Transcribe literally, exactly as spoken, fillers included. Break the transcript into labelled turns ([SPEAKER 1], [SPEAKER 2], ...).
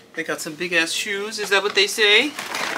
[SPEAKER 1] They got some big ass shoes, is that what they say?